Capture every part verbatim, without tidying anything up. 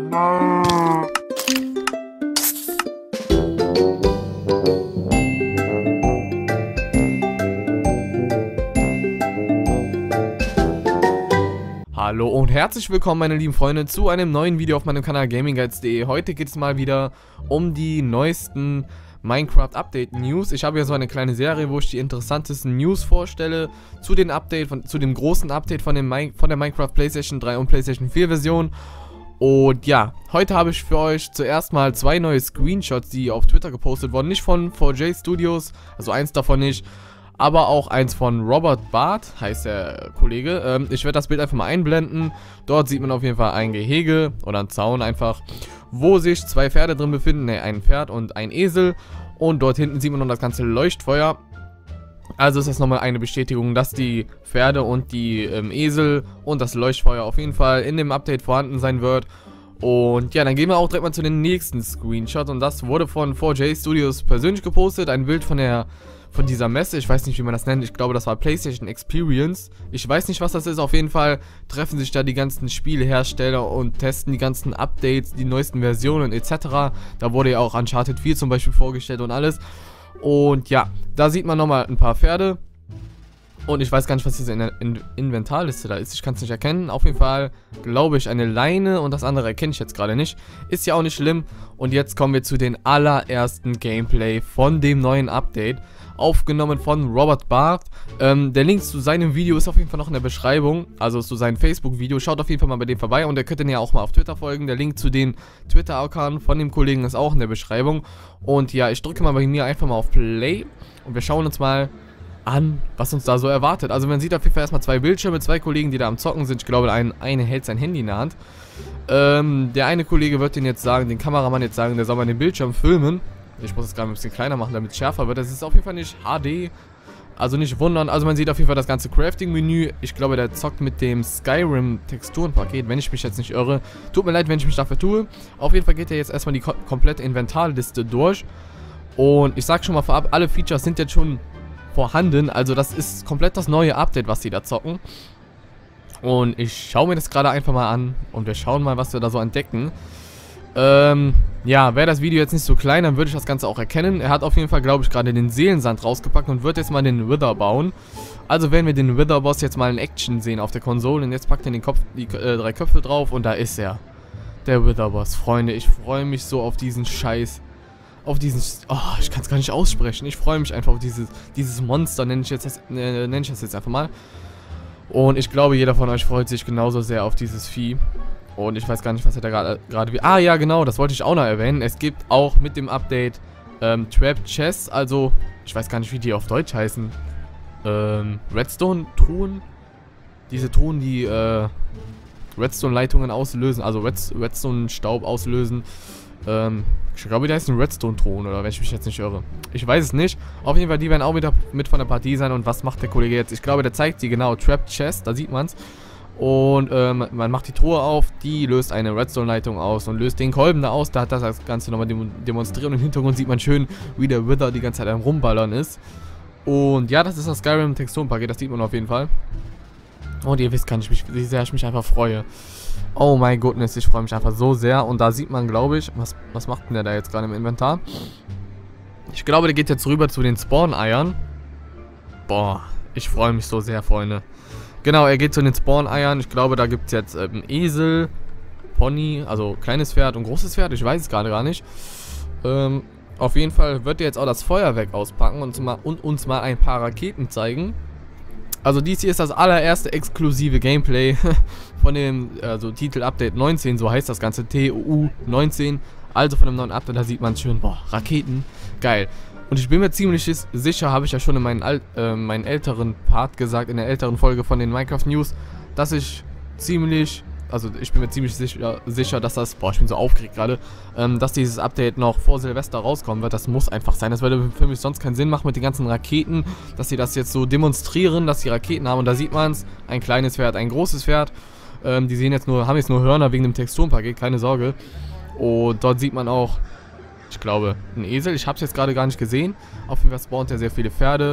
Hallo und herzlich willkommen, meine lieben Freunde, zu einem neuen Video auf meinem Kanal Gaming Guides punkt de. Heute geht es mal wieder um die neuesten Minecraft Update News. Ich habe ja so eine kleine Serie, wo ich die interessantesten News vorstelle zu den Update, von, zu dem großen Update von, dem von der Minecraft PlayStation drei und PlayStation vier Version. Und ja, heute habe ich für euch zuerst mal zwei neue Screenshots, die auf Twitter gepostet wurden. Nicht von vier J Studios, also eins davon nicht, aber auch eins von Robert Barth, heißt der Kollege. Ähm, ich werde das Bild einfach mal einblenden. Dort sieht man auf jeden Fall ein Gehege oder einen Zaun einfach, wo sich zwei Pferde drin befinden, ne, ein Pferd und ein Esel. Und dort hinten sieht man noch das ganze Leuchtfeuer. Also ist das nochmal eine Bestätigung, dass die Pferde und die ähm, Esel und das Leuchtfeuer auf jeden Fall in dem Update vorhanden sein wird. Und ja, dann gehen wir auch direkt mal zu den nächsten Screenshot. Und das wurde von vier J Studios persönlich gepostet. Ein Bild von der von dieser Messe, ich weiß nicht, wie man das nennt, ich glaube, das war PlayStation Experience. Ich weiß nicht, was das ist, auf jeden Fall treffen sich da die ganzen Spielehersteller und testen die ganzen Updates, die neuesten Versionen et cetera. Da wurde ja auch Uncharted vier zum Beispiel vorgestellt und alles. Und ja, da sieht man nochmal ein paar Pferde. Und ich weiß gar nicht, was diese in der in Inventarliste da ist. Ich kann es nicht erkennen. Auf jeden Fall glaube ich eine Leine und das andere erkenne ich jetzt gerade nicht. Ist ja auch nicht schlimm. Und jetzt kommen wir zu den allerersten Gameplay von dem neuen Update. Aufgenommen von Robert Barth. Ähm, der Link zu seinem Video ist auf jeden Fall noch in der Beschreibung. Also zu seinem Facebook-Video. Schaut auf jeden Fall mal bei dem vorbei. Und ihr könnt ihn ja auch mal auf Twitter folgen. Der Link zu den Twitter-Account von dem Kollegen ist auch in der Beschreibung. Und ja, ich drücke mal bei mir einfach mal auf Play. Und wir schauen uns mal an, was uns da so erwartet. Also man sieht auf jeden Fall erstmal zwei Bildschirme, zwei Kollegen, die da am Zocken sind. Ich glaube, ein, eine hält sein Handy in der Hand. Ähm, der eine Kollege wird den jetzt sagen, den Kameramann jetzt sagen, der soll mal den Bildschirm filmen. Ich muss es gerade ein bisschen kleiner machen, damit es schärfer wird. Das ist auf jeden Fall nicht H D. Also nicht wundern. Also man sieht auf jeden Fall das ganze Crafting-Menü. Ich glaube, der zockt mit dem Skyrim-Texturenpaket, wenn ich mich jetzt nicht irre. Tut mir leid, wenn ich mich dafür tue. Auf jeden Fall geht er jetzt erstmal die ko komplette Inventarliste durch. Und ich sag schon mal vorab, alle Features sind jetzt schon vorhanden. Also das ist komplett das neue Update, was sie da zocken. Und ich schaue mir das gerade einfach mal an. Und wir schauen mal, was wir da so entdecken. Ähm, ja, wäre das Video jetzt nicht so klein, dann würde ich das Ganze auch erkennen. Er hat auf jeden Fall, glaube ich, gerade den Seelensand rausgepackt und wird jetzt mal den Wither bauen. Also werden wir den Wither-Boss jetzt mal in Action sehen auf der Konsole. Und jetzt packt er den Kopf, die äh, drei Köpfe drauf und da ist er. Der Wither-Boss. Freunde, ich freue mich so auf diesen Scheiß. Auf diesen... Oh, ich kann es gar nicht aussprechen. Ich freue mich einfach auf dieses, dieses Monster, nenne ich, jetzt das, äh, nenn ich das jetzt einfach mal. Und ich glaube, jeder von euch freut sich genauso sehr auf dieses Vieh. Und ich weiß gar nicht, was er da gerade... wie. Ah, ja, genau, das wollte ich auch noch erwähnen. Es gibt auch mit dem Update ähm, Trap Chests, also... Ich weiß gar nicht, wie die auf Deutsch heißen. Ähm, Redstone-Truhen? Diese Truhen, die äh, Redstone-Leitungen auslösen, also Red Redstone-Staub auslösen. Ähm, ich glaube, die heißen Redstone-Truhen, oder wenn ich mich jetzt nicht irre. Ich weiß es nicht. Auf jeden Fall, die werden auch wieder mit von der Partie sein. Und was macht der Kollege jetzt? Ich glaube, der zeigt die genau. Trap Chest, da sieht man es. Und ähm, man macht die Truhe auf, die löst eine Redstone-Leitung aus und löst den Kolben da aus. Da hat das, das Ganze nochmal dem demonstriert und im Hintergrund sieht man schön, wie der Wither die ganze Zeit am Rumballern ist. Und ja, das ist das Skyrim-Texturenpaket, das sieht man auf jeden Fall. Und ihr wisst gar nicht, wie sehr ich mich einfach freue. Oh my goodness, ich freue mich einfach so sehr. Und da sieht man, glaube ich, was, was macht denn der da jetzt gerade im Inventar? Ich glaube, der geht jetzt rüber zu den Spawn-Eiern. Boah, ich freue mich so sehr, Freunde. Genau, er geht zu den Spawn-Eiern. Ich glaube, da gibt es jetzt ähm, Esel, Pony, also kleines Pferd und großes Pferd. Ich weiß es gerade gar nicht. Ähm, auf jeden Fall wird er jetzt auch das Feuerwerk auspacken und, mal, und uns mal ein paar Raketen zeigen. Also dies hier ist das allererste exklusive Gameplay von dem also Titel Update neunzehn, so heißt das Ganze, T O U neunzehn. Also von dem neuen Update, da sieht man schön, boah, Raketen, geil. Und ich bin mir ziemlich sicher, habe ich ja schon in meinen, Al äh, meinen älteren Part gesagt, in der älteren Folge von den Minecraft News, dass ich ziemlich, also ich bin mir ziemlich sicher, sicher dass das, boah, ich bin so aufgeregt gerade, ähm, dass dieses Update noch vor Silvester rauskommen wird. Das muss einfach sein. Das würde für mich sonst keinen Sinn machen mit den ganzen Raketen, dass sie das jetzt so demonstrieren, dass sie Raketen haben. Und da sieht man es, ein kleines Pferd, ein großes Pferd. Ähm, die sehen jetzt nur, haben jetzt nur Hörner wegen dem Texturenpaket, keine Sorge. Und dort sieht man auch, ich glaube, ein Esel. Ich habe es jetzt gerade gar nicht gesehen. Auf jeden Fall spawnt er sehr viele Pferde.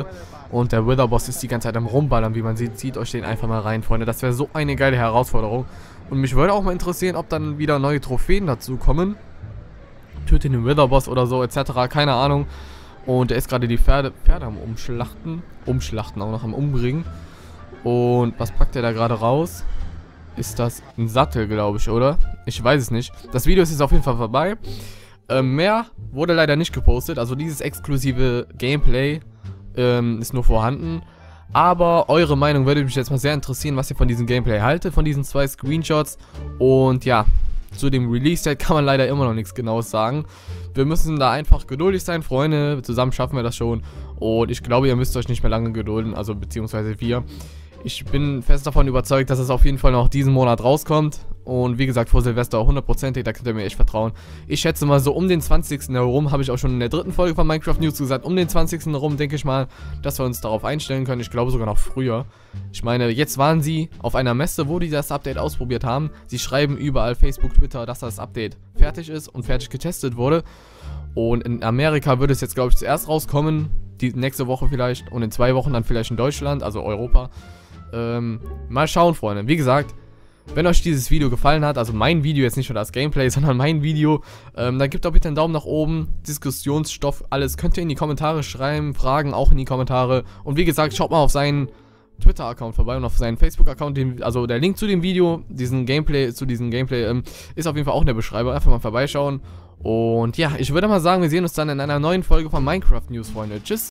Und der Wither-Boss ist die ganze Zeit am Rumballern, wie man sieht. Zieht euch den einfach mal rein, Freunde. Das wäre so eine geile Herausforderung. Und mich würde auch mal interessieren, ob dann wieder neue Trophäen dazu kommen. Töte den Wither-Boss oder so, et cetera. Keine Ahnung. Und er ist gerade die Pferde, Pferde am Umschlachten. Umschlachten, auch noch am Umbringen. Und was packt er da gerade raus? Ist das ein Sattel, glaube ich, oder? Ich weiß es nicht. Das Video ist jetzt auf jeden Fall vorbei. Ähm, mehr wurde leider nicht gepostet. Also dieses exklusive Gameplay ähm, ist nur vorhanden. Aber eure Meinung würde mich jetzt mal sehr interessieren, was ihr von diesem Gameplay haltet, von diesen zwei Screenshots. Und ja, zu dem Release-Date kann man leider immer noch nichts Genaues sagen. Wir müssen da einfach geduldig sein, Freunde. Zusammen schaffen wir das schon. Und ich glaube, ihr müsst euch nicht mehr lange gedulden, also beziehungsweise wir. Ich bin fest davon überzeugt, dass es auf jeden Fall noch diesen Monat rauskommt. Und wie gesagt, vor Silvester auch hundertprozentig, da könnt ihr mir echt vertrauen. Ich schätze mal so um den zwanzigsten herum, habe ich auch schon in der dritten Folge von Minecraft News gesagt, um den zwanzigsten herum denke ich mal, dass wir uns darauf einstellen können. Ich glaube sogar noch früher. Ich meine, jetzt waren sie auf einer Messe, wo die das Update ausprobiert haben. Sie schreiben überall, Facebook, Twitter, dass das Update fertig ist und fertig getestet wurde. Und in Amerika würde es jetzt, glaube ich, zuerst rauskommen, die nächste Woche vielleicht. Und in zwei Wochen dann vielleicht in Deutschland, also Europa. Ähm, mal schauen, Freunde. Wie gesagt, wenn euch dieses Video gefallen hat, also mein Video, jetzt nicht nur das Gameplay, sondern mein Video, ähm, dann gebt doch bitte einen Daumen nach oben, Diskussionsstoff, alles könnt ihr in die Kommentare schreiben, Fragen auch in die Kommentare. Und wie gesagt, schaut mal auf seinen Twitter-Account vorbei und auf seinen Facebook-Account, also der Link zu dem Video, diesen Gameplay, zu diesem Gameplay, ähm, ist auf jeden Fall auch in der Beschreibung, einfach mal vorbeischauen. Und ja, ich würde mal sagen, wir sehen uns dann in einer neuen Folge von Minecraft News, Freunde. Tschüss!